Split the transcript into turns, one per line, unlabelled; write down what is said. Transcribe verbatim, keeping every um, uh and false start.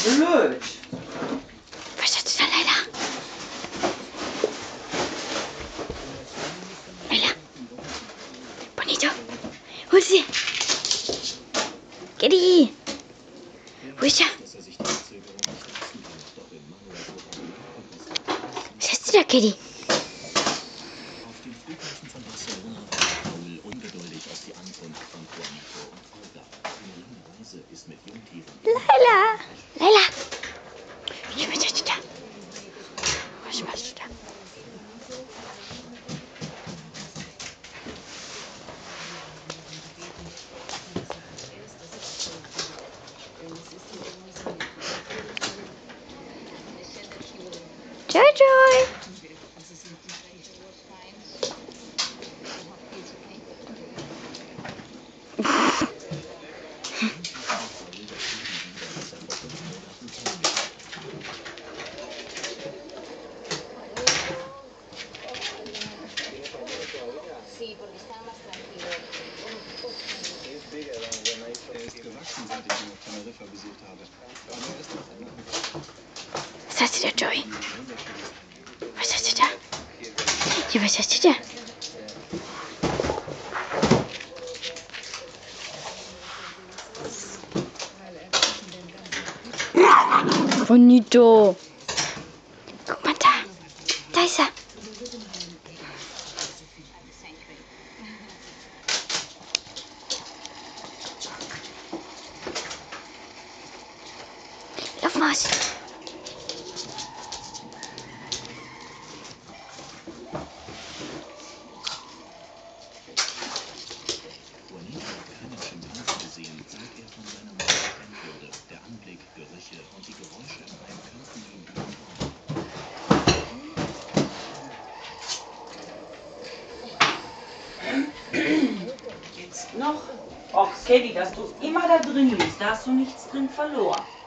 blöd.
Was hast du da, Leila? Leila? Bonito? Hol sie! Kitty! Wo ist er? Was hast du da, Kitty? Leila! Leila! Was machst du da? Was machst du da? Joy, Joy!
Sí, porque estaba más tranquilo.
Er ist gewachsen, seit ich ihn auf Teneriffa besucht habe.
Was hast du da, Joy? Was hast du da? Ja, was hast du da? Bonito. Guck mal da. Da ist er. Lauf, Maus.
Jetzt noch. Och, Sadie, dass du immer da drin liegst, da hast du nichts drin verloren.